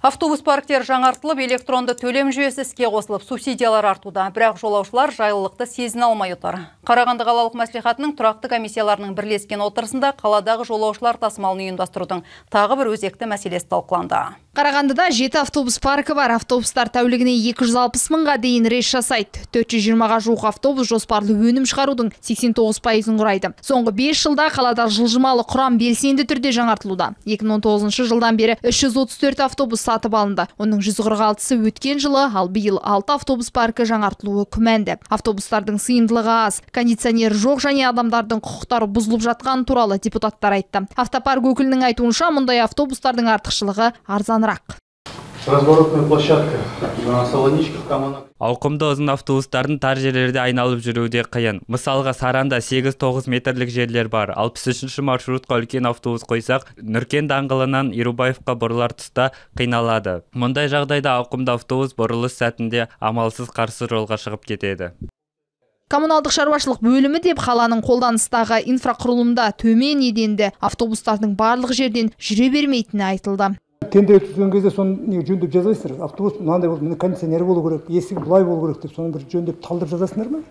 Автобус парктері жаңартылып, электронды төлем жүйесі іске қосылып, субсидиялар артуда. Бірақ жолаушылар жайлылықты сезіне алмай отыр. Қарағанды қалалық мәслихатының тұрақты комиссияларының бірлескен отырысында қаладағы жолаушылар тасымалын ұйымдастырудың тағы бір өзекті мәселесі талқыланды. Қарағандыда 7 автобус паркі бар. Автобустар тәулігіне 260 мыңға дейін рейс жасайды. 420-ға жуық автобус жоспарлы өнім шығарудың 89%-ын құрайды. Соңғы 5 жылда қалада жылжымалы құрам белсенді түрде жаңартылуда. 2019 жылдан бері 334 автобус сатып алынды. Оның 146-сы өткен жылы, ал биыл 6 автобус паркі жаңартылуы күмәнді. Автобустардың сыйымдылығы аз, кондиционер жоқ және адамдардың құқықтары бұзылып жатқан туралы депутаттар айтты. Автопарк өкілінің айтуынша, мұндай автобустардың артықшылығы арзанырақ. Разворотная площадка на Солоничках, Ауқымды ұзын автобустардың тар жерлерде айналып жүруде қиын. Мысалға, Саранда 8-9 метрлік жерлер бар. 63-ші маршрутқа үлкен автобус қойсақ, Нүркен даңғылынан Ерубаевқа бұрылар тұста қиналады. Мұндай жағдайда ауқымды автобус бұрылыс сәтінде амалсыз қарсы жолға шығып кетеді. Коммуналдық шаруашылық бөлімі деп қаланың қолданыстағы инфрақұрылымда төмен еденді автобустардың барлық жерден жүре бермейтіні айтылды. Тендер өткізген кезде соны жөндеп жазасыздар. Автобус мынандай болды, кондиционер болу керек, есігі былай болу керек деп, соны бір жөндеп талдырып жазасыңдар ма?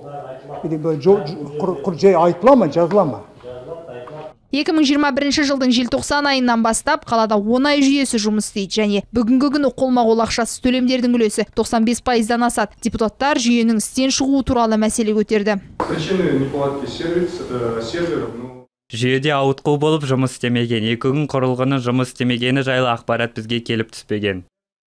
Құр жай айтыла ма, жазыла ма? 2021 жылдың желтоқсан айынан бастап қалада оңай жүйесі жұмыс істейді және бүгінгі күні қолма-қол ақшасыз төлемдердің үлесі 95%-дан асады. Депутаттар жүйенің істен шығуы туралы мәселе көтерді. Причины неполадки серверов, Жүйеде ауытқу болып жұмыс істемеген, 2 күн құрылғының жұмыс істемегені жайлы ақпарат бізге келіп түспеген.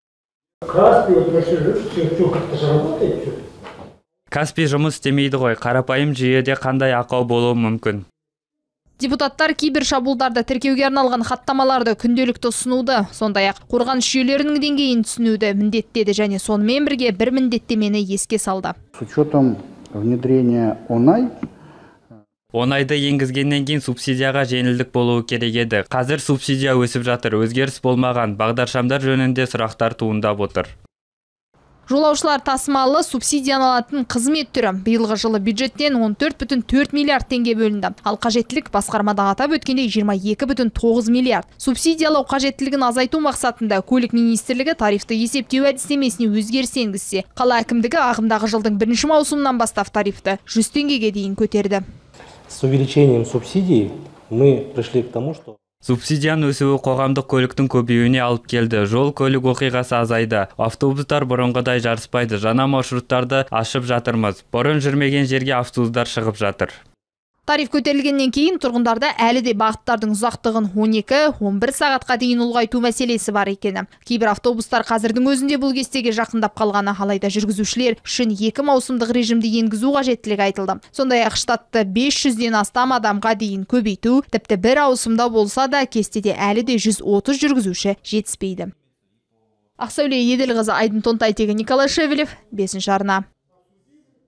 Каспий жұмыс істемейді ғой, қарапайым жүйеде қандай ақау болуы мүмкін? Депутаттар кибер шабуылдарды тіркеуге арналған хаттамаларды күнделікті ұсынуды, сондай-ақ қорғаныс жүйелерінің деңгейін түсінуді міндеттеді және сонымен бірге бір міндеттемені еске салды. С учетом внедрения Оңайды енгізгеннен кейін субсидияға жеңілдік болуы керек еді. Қазір субсидия өсіп жатыр, өзгеріс болмаған, бағдаршамдар жөнінде сұрақтар туындап отыр. Жолаушылар тасымалы субсидияланатын қызмет түрі. Биылғы жылы бюджеттен 14,4 миллиард теңге бөлінді. Ал қажеттілік басқармада атап өткенде 22,9 миллиард. Субсидиялау қажеттілігін азайту мақсатында көлік министрлігі тарифті есептеу әдістемесіне өзгеріс енгізсе, қала әкімдігі ағымдағы жылдың 1 маусымынан бастап тарифті 100 теңгеге дейін көтерді. С увеличением субсидий мы пришли к тому, что Субсидияның өсуі қоғамдық көліктің көбеюіне алып келді. Жол көлік оқиғасы азайды. Автобустар бұрынғыдай жарыспайды. Жаңа маршруттарды ашып жатырмыз. Бұрын жүрмеген жерге автобустар шығып жатыр. Тариф көтерілгеннен кейін тұрғындарда әлі де бағыттардың ұзақтығын 12-11 сағатқа дейін ұлғайту мәселесі бар екені. Кейбір автобустар қазірдің өзінде бұл кестеге жақындап қалғаны, алайда жүргізушілер үшін 2 маусымдық режимді енгізу қажеттілігі айтылды. Сондай-ақ штатты 500-ден астам адамға дейін көбейту, тіпті бір ауысымда болса да кестеде әлі де 130 жүргізуші жетіспейді. Ақсәуле Еділқызы, Айдын Тонтайтегі, Николай Шевелев, 5-ші арна.